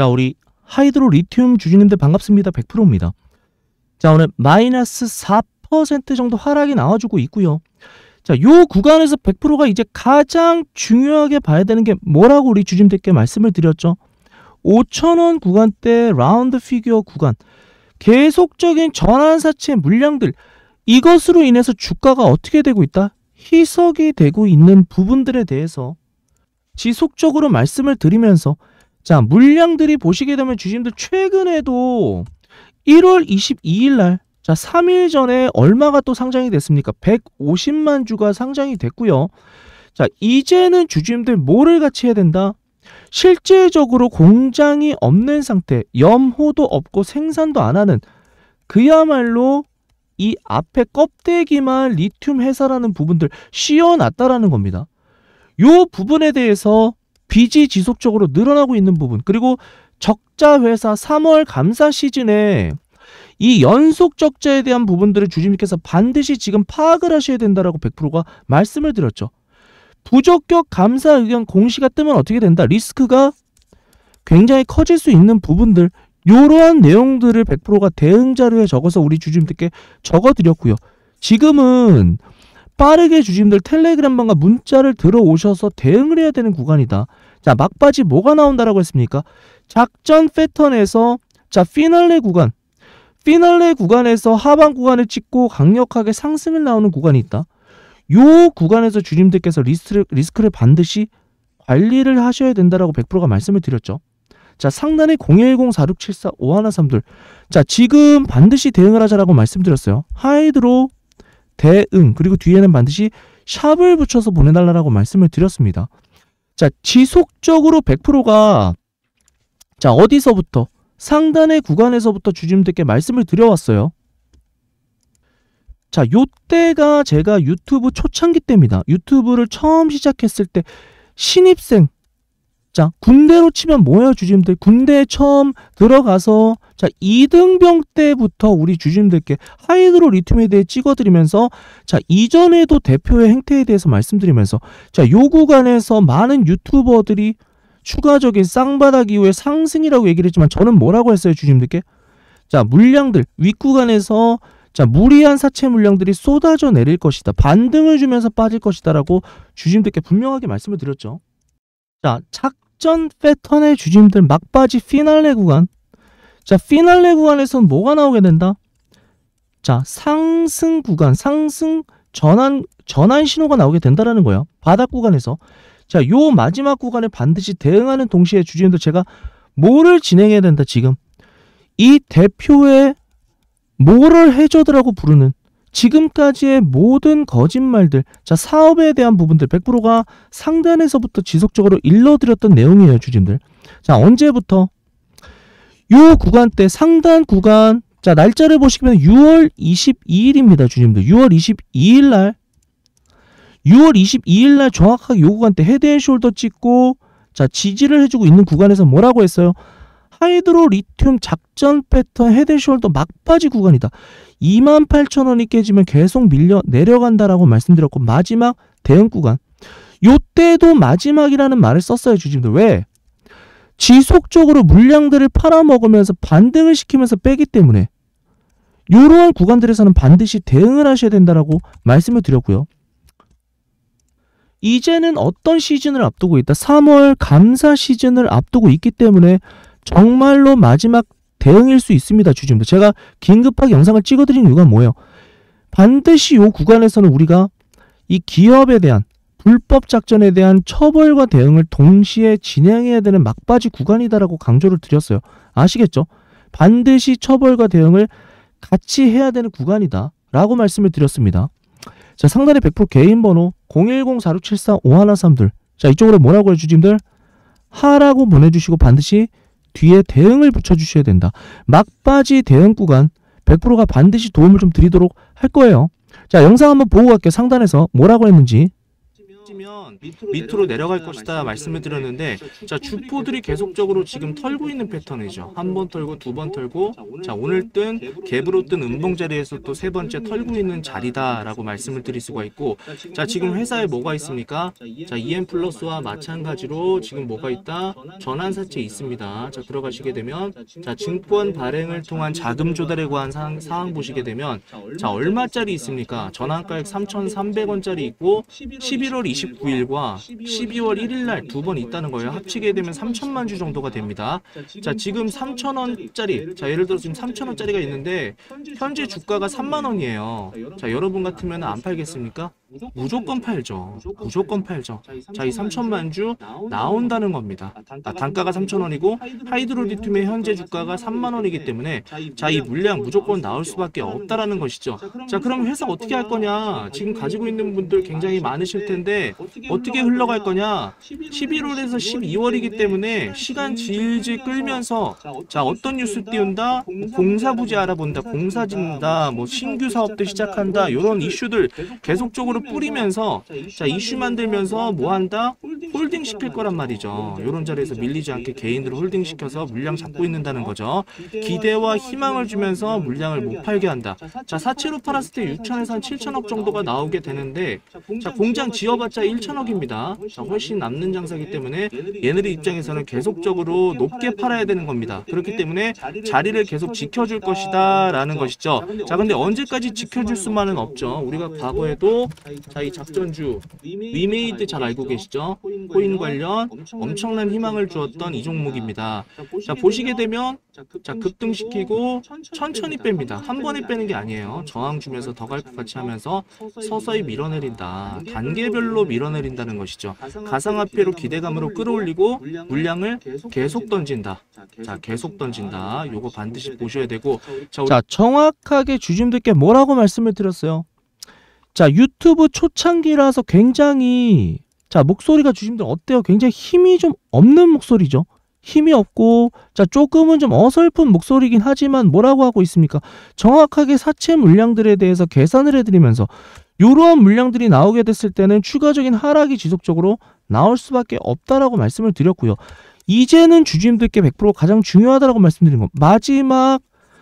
자, 우리 하이드로 리튬 주주님들 반갑습니다. 100%입니다. 자, 오늘 마이너스 4% 정도 하락이 나와주고 있고요. 자, 요 구간에서 100%가 이제 가장 중요하게 봐야 되는 게 뭐라고 우리 주주님들께 말씀을 드렸죠. 5,000원 구간대 라운드 피규어 구간, 계속적인 전환사채 물량들, 이것으로 인해서 주가가 어떻게 되고 있다? 희석이 되고 있는 부분들에 대해서 지속적으로 말씀을 드리면서, 자, 물량들이 보시게 되면 주주님들 최근에도 1월 22일 날, 자, 3일 전에 얼마가 또 상장이 됐습니까? 150만 주가 상장이 됐고요. 자, 이제는 주주님들 뭐를 같이 해야 된다? 실제적으로 공장이 없는 상태, 염호도 없고 생산도 안 하는, 그야말로 이 앞에 껍데기만 리튬 회사라는 부분들 씌워놨다라는 겁니다. 요 부분에 대해서 빚이 지속적으로 늘어나고 있는 부분, 그리고 적자 회사 3월 감사 시즌에 이 연속 적자에 대한 부분들을 주주님께서 반드시 지금 파악을 하셔야 된다라고 100%가 말씀을 드렸죠. 부적격 감사 의견 공시가 뜨면 어떻게 된다? 리스크가 굉장히 커질 수 있는 부분들, 이러한 내용들을 100%가 대응 자료에 적어서 우리 주주님들께 적어드렸고요. 지금은 빠르게 주주님들 텔레그램방과 문자를 들어오셔서 대응을 해야 되는 구간이다. 자, 막바지 뭐가 나온다라고 했습니까? 작전 패턴에서, 자, 피날레 구간에서 하방 구간을 찍고 강력하게 상승을 나오는 구간이 있다. 요 구간에서 주주님들께서 리스크를 반드시 관리를 하셔야 된다라고 100%가 말씀을 드렸죠. 자, 상단에 010-4674-5113둘. 자, 지금 반드시 대응을 하자라고 말씀드렸어요. 하이드로 대응, 그리고 뒤에는 반드시 샵을 붙여서 보내달라고 말씀을 드렸습니다. 자, 지속적으로 100%가, 자, 어디서부터? 상단의 구간에서부터 주주님들께 말씀을 드려왔어요. 자, 요때가 제가 유튜브 초창기 때입니다. 유튜브를 처음 시작했을 때 신입생, 자, 군대로 치면 뭐예요, 주주님들? 군대에 처음 들어가서, 자, 2등병 때부터 우리 주주님들께 하이드로 리튬에 대해 찍어드리면서, 자, 이전에도 대표의 행태에 대해서 말씀드리면서, 자, 요 구간에서 많은 유튜버들이 추가적인 쌍바닥 이후에 상승이라고 얘기를 했지만, 저는 뭐라고 했어요, 주주님들께? 자, 물량들, 윗구간에서, 자, 무리한 사채 물량들이 쏟아져 내릴 것이다, 반등을 주면서 빠질 것이다 라고 주주님들께 분명하게 말씀을 드렸죠. 자, 작전 패턴의 주주님들 막바지 피날레 구간. 자, 피날레 구간에서는 뭐가 나오게 된다? 자, 상승 구간, 상승 전환 신호가 나오게 된다라는 거예요. 바닥 구간에서. 자, 요 마지막 구간에 반드시 대응하는 동시에 주주님들 제가 뭐를 진행해야 된다, 지금. 이 대표의 뭐를 해줘드라고 부르는 지금까지의 모든 거짓말들, 자, 사업에 대한 부분들 100%가 상단에서부터 지속적으로 일러드렸던 내용이에요, 주주님들. 자, 언제부터? 요 구간대, 상단 구간, 자, 날짜를 보시면 6월 22일입니다, 주주님들. 6월 22일 날 정확하게 요 구간대 헤드앤숄더 찍고, 자, 지지를 해주고 있는 구간에서 뭐라고 했어요? 하이드로 리튬 작전 패턴 헤드앤숄더 막바지 구간이다. 28,000원이 깨지면 계속 밀려 내려간다라고 말씀드렸고, 마지막 대응 구간, 요때도 마지막이라는 말을 썼어요, 주주님들. 왜? 지속적으로 물량들을 팔아먹으면서 반등을 시키면서 빼기 때문에 이러한 구간들에서는 반드시 대응을 하셔야 된다라고 말씀을 드렸고요. 이제는 어떤 시즌을 앞두고 있다? 3월 감사 시즌을 앞두고 있기 때문에 정말로 마지막 대응일 수 있습니다, 주주님들. 제가 긴급하게 영상을 찍어드린 이유가 뭐예요? 반드시 이 구간에서는 우리가 이 기업에 대한 불법 작전에 대한 처벌과 대응을 동시에 진행해야 되는 막바지 구간이다라고 강조를 드렸어요. 아시겠죠? 반드시 처벌과 대응을 같이 해야 되는 구간이다 라고 말씀을 드렸습니다. 자, 상단에 100% 개인 번호 010-4674-5113둘. 자, 이쪽으로 뭐라고 해주님들? 하라고 보내주시고 반드시 뒤에 대응을 붙여주셔야 된다. 막바지 대응 구간 100%가 반드시 도움을 좀 드리도록 할 거예요. 자, 영상 한번 보고 갈게요. 상단에서 뭐라고 했는지. 찌면 밑으로 내려갈 것이다 말씀을 드렸는데, 자, 주포들이 계속적으로 지금 털고 있는 패턴이죠. 한 번 털고 두 번 털고, 자, 오늘 뜬 갭으로 뜬 음봉 자리에서 또 세 번째 털고 있는 자리다라고 말씀을 드릴 수가 있고, 자, 지금 회사에 뭐가 있습니까? 자, EM 플러스와 마찬가지로 지금 뭐가 있다? 전환사채 있습니다. 자, 들어가시게 되면, 자, 증권 발행을 통한 자금 조달에 관한 사항 보시게 되면, 자, 얼마짜리 있습니까? 전환가액 3,300원짜리 있고 11월 29일과 12월 1일 날 두 번 있다는 거예요. 합치게 되면 3천만 주 정도가 됩니다. 자, 지금 3,000원짜리, 자, 예를 들어 지금 3,000원짜리가 있는데 현재 주가가 3만 원이에요. 자, 여러분 같으면 안 팔겠습니까? 무조건 팔죠. 무조건 팔죠. 자, 이 3천만 주 나온다는 겁니다. 단가가 3,000원이고 하이드로리튬의 현재 주가가 3만 원이기 때문에, 자, 이 물량 무조건 나올 수밖에 없다라는 것이죠. 자, 그럼 회사가 어떻게 할 거냐? 지금 가지고 있는 분들 굉장히 많으실 텐데 어떻게 흘러갈 거냐? 11월에서 12월이기 때문에 시간 질질 끌면서, 자, 어떤 뉴스 띄운다? 공사 부지 알아본다, 공사 짓는다, 뭐 신규 사업도 시작한다, 이런 이슈들 계속적으로 뿌리면서, 자, 이슈 만들면서 뭐 한다? 홀딩 시킬 거란 말이죠. 이런 자리에서 밀리지 않게 개인으로 홀딩 시켜서 물량 잡고 있는다는 거죠. 기대와 희망을 주면서 물량을 못 팔게 한다. 자, 사채로 팔았을 때 6천에서 한 7천억 정도가 나오게 되는데, 자, 공장 지어봤자 1천억입니다. 자, 훨씬 남는 장사기 때문에 얘네들 입장에서는 계속적으로 높게 팔아야 되는 겁니다. 그렇기 때문에 자리를 계속 지켜줄 것이다 라는 것이죠. 자, 근데 언제까지 지켜줄 수만은 없죠. 우리가 과거에도, 자, 이 작전주 위메이드 잘 알고 계시죠? 코인 관련 엄청난 희망을 주었던 이 종목입니다. 자, 보시게 되면, 자, 급등시키고 천천히 뺍니다. 한 번에 빼는 게 아니에요. 저항 주면서 더 갈 것 같이 하면서 서서히 밀어내린다. 단계별로 밀어내린다는 것이죠. 가상화폐로 기대감으로 끌어올리고 물량을 계속 던진다. 자, 계속 던진다. 요거 반드시 보셔야 되고, 자, 정확하게 주주님들께 뭐라고 말씀을 드렸어요? 자, 유튜브 초창기라서 굉장히, 자, 목소리가 주주님들 어때요? 굉장히 힘이 좀 없는 목소리죠. 힘이 없고, 자, 조금은 좀 어설픈 목소리긴 하지만 뭐라고 하고 있습니까? 정확하게 사채 물량들에 대해서 계산을 해드리면서 이러한 물량들이 나오게 됐을 때는 추가적인 하락이 지속적으로 나올 수밖에 없다라고 말씀을 드렸고요. 이제는 주주님들께 100% 가장 중요하다라고 말씀드린 거, 마지막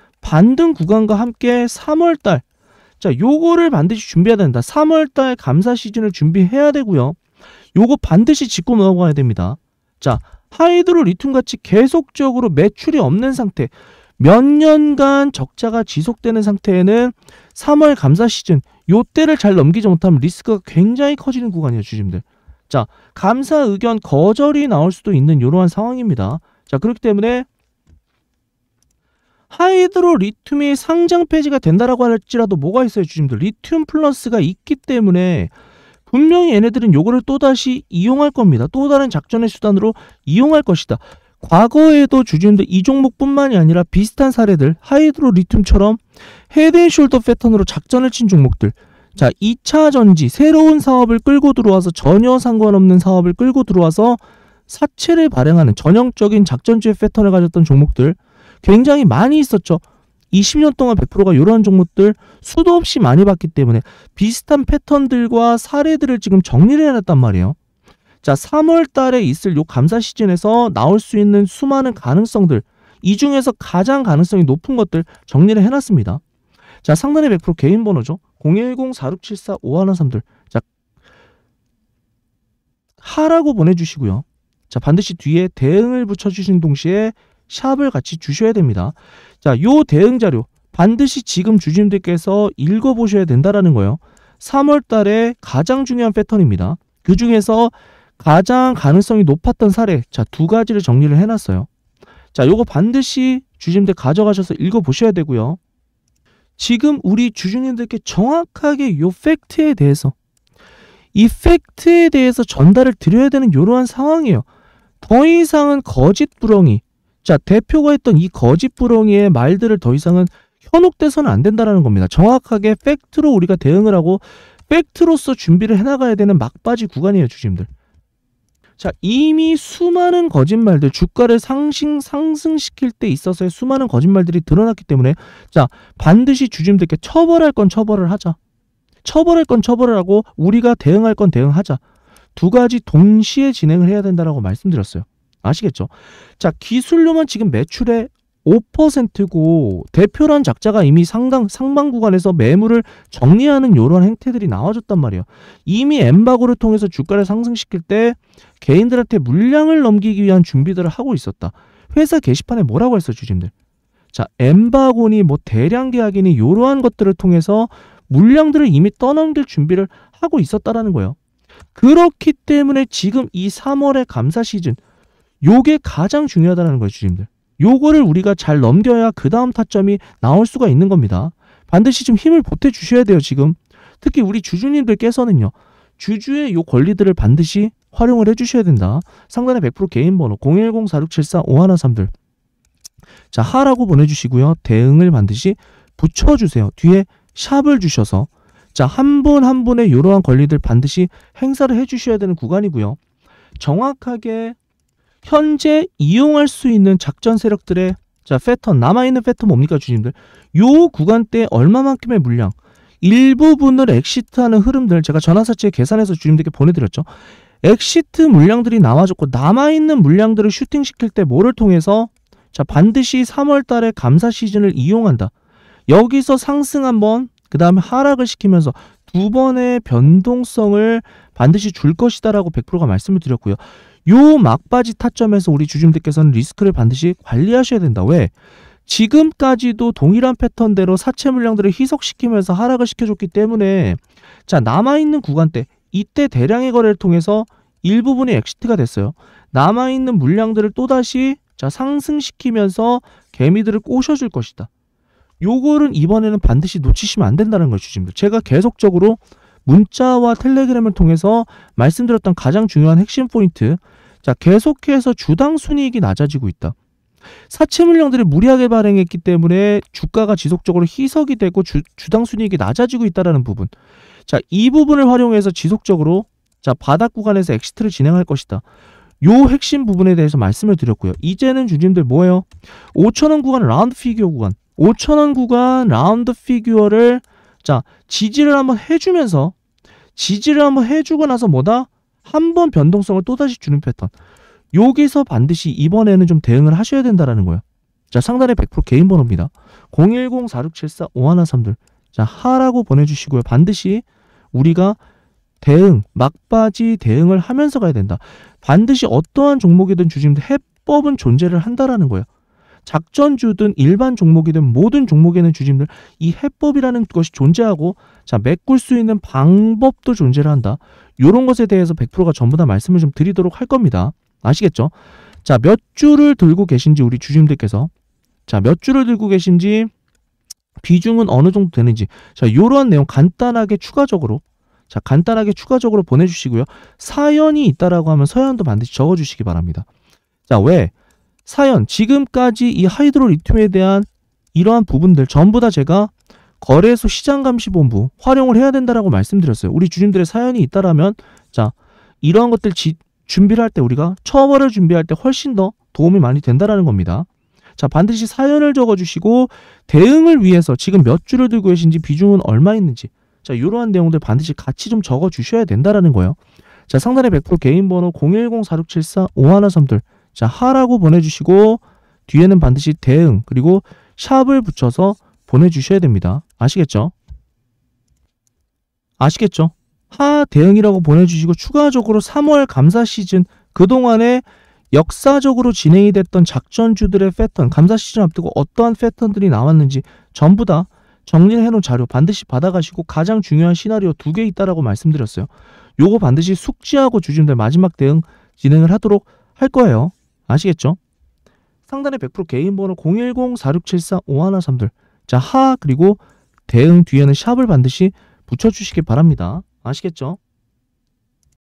반등 구간과 함께 3월달, 자, 요거를 반드시 준비해야 된다. 3월달 감사 시즌을 준비해야 되고요. 요거 반드시 짚고 넘어가야 됩니다. 자, 하이드로 리튬 같이 계속적으로 매출이 없는 상태, 몇 년간 적자가 지속되는 상태에는 3월 감사 시즌, 요때를 잘 넘기지 못하면 리스크가 굉장히 커지는 구간이에요, 주주님들. 자, 감사 의견 거절이 나올 수도 있는 이러한 상황입니다. 자, 그렇기 때문에 하이드로 리튬이 상장 폐지가 된다라고 할지라도 뭐가 있어요, 주주님들? 리튬 플러스가 있기 때문에 분명히 얘네들은 요거를 또다시 이용할 겁니다. 또 다른 작전의 수단으로 이용할 것이다. 과거에도 주주님들 이 종목뿐만이 아니라 비슷한 사례들, 하이드로 리튬처럼 헤드앤숄더 패턴으로 작전을 친 종목들, 자, 2차 전지, 새로운 사업을 끌고 들어와서 전혀 상관없는 사업을 끌고 들어와서 사채를 발행하는 전형적인 작전주의 패턴을 가졌던 종목들 굉장히 많이 있었죠. 20년 동안 100%가 이러한 종목들 수도 없이 많이 봤기 때문에 비슷한 패턴들과 사례들을 지금 정리를 해놨단 말이에요. 자, 3월 달에 있을 요 감사 시즌에서 나올 수 있는 수많은 가능성들, 이 중에서 가장 가능성이 높은 것들 정리를 해놨습니다. 자, 상단의 100% 개인 번호죠. 010-4674-5113들. 자, 하라고 보내주시고요. 자, 반드시 뒤에 대응을 붙여주신 동시에 샵을 같이 주셔야 됩니다. 자, 요 대응 자료 반드시 지금 주주님들께서 읽어보셔야 된다라는 거예요. 3월 달에 가장 중요한 패턴입니다. 그 중에서 가장 가능성이 높았던 사례, 자, 두 가지를 정리를 해놨어요. 자, 요거 반드시 주주님들 가져가셔서 읽어보셔야 되고요. 지금 우리 주주님들께 정확하게 요 팩트에 대해서, 이 팩트에 대해서 전달을 드려야 되는 이러한 상황이에요. 더 이상은 거짓부렁이, 자, 대표가 했던 이 거짓부렁이의 말들을 더 이상은 현혹돼서는 안 된다는 겁니다. 정확하게 팩트로 우리가 대응을 하고 팩트로서 준비를 해나가야 되는 막바지 구간이에요, 주주님들. 자, 이미 수많은 거짓말들, 주가를 상승시킬 때 있어서의 수많은 거짓말들이 드러났기 때문에, 자, 반드시 주주님들께 처벌할 건 처벌을 하자. 처벌할 건 처벌을 하고 우리가 대응할 건 대응하자. 두 가지 동시에 진행을 해야 된다라고 말씀드렸어요. 아시겠죠? 자, 기술료만 지금 매출의 5%고 대표란 작자가 이미 상방 구간에서 매물을 정리하는 이런 행태들이 나와줬단 말이에요. 이미 엠바고를 통해서 주가를 상승시킬 때 개인들한테 물량을 넘기기 위한 준비들을 하고 있었다. 회사 게시판에 뭐라고 했어요, 주주님들? 자, 엠바고니 뭐 대량 계약이니 이러한 것들을 통해서 물량들을 이미 떠넘길 준비를 하고 있었다라는 거예요. 그렇기 때문에 지금 이 3월의 감사 시즌 요게 가장 중요하다는 거예요, 주주님들. 요거를 우리가 잘 넘겨야 그 다음 타점이 나올 수가 있는 겁니다. 반드시 좀 힘을 보태 주셔야 돼요, 지금. 특히 우리 주주님들께서는요. 주주의 요 권리들을 반드시 활용을 해 주셔야 된다. 상단에 100% 개인 번호 010-4674-5113들. 자, 하라고 보내주시고요. 대응을 반드시 붙여주세요. 뒤에 샵을 주셔서 자, 한 분 한 분의 이러한 권리들 반드시 행사를 해 주셔야 되는 구간이고요. 정확하게 현재 이용할 수 있는 작전 세력들의 자, 패턴, 남아있는 패턴 뭡니까, 주님들? 요 구간대 얼마만큼의 물량, 일부분을 엑시트하는 흐름들 제가 전환사채 계산해서 주님들께 보내드렸죠. 엑시트 물량들이 나와줬고 남아있는 물량들을 슈팅시킬 때 뭐를 통해서 자, 반드시 3월 달에 감사 시즌을 이용한다. 여기서 상승 한번, 그 다음에 하락을 시키면서 두 번의 변동성을 반드시 줄 것이다라고 100%가 말씀을 드렸고요. 요 막바지 타점에서 우리 주주님들께서는 리스크를 반드시 관리하셔야 된다. 왜? 지금까지도 동일한 패턴대로 사채 물량들을 희석시키면서 하락을 시켜줬기 때문에 자, 남아있는 구간대 이때 대량의 거래를 통해서 일부분이 엑시트가 됐어요. 남아있는 물량들을 또다시 자, 상승시키면서 개미들을 꼬셔줄 것이다. 요거는 이번에는 반드시 놓치시면 안 된다는 거예요, 주주님들. 제가 계속적으로 문자와 텔레그램을 통해서 말씀드렸던 가장 중요한 핵심 포인트. 자, 계속해서 주당 순이익이 낮아지고 있다. 사채 물량들이 무리하게 발행했기 때문에 주가가 지속적으로 희석이 되고 주당 순이익이 낮아지고 있다는 부분. 자, 이 부분을 활용해서 지속적으로 자, 바닥 구간에서 엑시트를 진행할 것이다. 요 핵심 부분에 대해서 말씀을 드렸고요. 이제는 주주님들 뭐예요? 5,000원 구간 라운드 피규어 구간. 5,000원 구간 라운드 피규어를 자, 지지를 한번 해주면서 지지를 한번 해주고 나서 뭐다? 한번 변동성을 또다시 주는 패턴. 여기서 반드시 이번에는 좀 대응을 하셔야 된다라는 거예요. 자, 상단에 100% 개인 번호입니다. 010-4674-5113들. 자, 하라고 보내주시고요. 반드시 우리가 대응, 막바지 대응을 하면서 가야 된다. 반드시 어떠한 종목이든 주주님들 해법은 존재를 한다라는 거예요. 작전주든 일반 종목이든 모든 종목에는 주주님들 이 해법이라는 것이 존재하고 자, 메꿀 수 있는 방법도 존재를 한다. 이런 것에 대해서 100%가 전부 다 말씀을 좀 드리도록 할 겁니다. 아시겠죠? 자, 몇 주를 들고 계신지 우리 주주님들께서 자, 몇 주를 들고 계신지 비중은 어느 정도 되는지 자, 이러한 내용 간단하게 추가적으로 자, 간단하게 추가적으로 보내주시고요. 사연이 있다라고 하면 사연도 반드시 적어주시기 바랍니다. 자, 왜? 사연, 지금까지 이 하이드로 리튬에 대한 이러한 부분들 전부 다 제가 거래소 시장감시본부 활용을 해야 된다라고 말씀드렸어요. 우리 주주님들의 사연이 있다라면 자, 이러한 것들 준비를 할 때 우리가 처벌을 준비할 때 훨씬 더 도움이 많이 된다라는 겁니다. 자, 반드시 사연을 적어주시고 대응을 위해서 지금 몇 주를 들고 계신지 비중은 얼마 있는지 자, 이러한 내용들 반드시 같이 좀 적어주셔야 된다라는 거예요. 자, 상단에 100% 개인 번호 010-4674-5113들 자, 하라고 보내주시고 뒤에는 반드시 대응 그리고 샵을 붙여서 보내주셔야 됩니다. 아시겠죠? 아시겠죠? 하 대응이라고 보내주시고 추가적으로 3월 감사 시즌 그동안에 역사적으로 진행이 됐던 작전주들의 패턴 감사 시즌 앞두고 어떠한 패턴들이 나왔는지 전부 다 정리를 해놓은 자료 반드시 받아가시고 가장 중요한 시나리오 2개 있다라고 말씀드렸어요. 요거 반드시 숙지하고 주주님들 마지막 대응 진행을 하도록 할 거예요. 아시겠죠? 상단에 100% 개인 번호 010-4674-5113들 자, 하 그리고 대응 뒤에는 샵을 반드시 붙여주시기 바랍니다. 아시겠죠?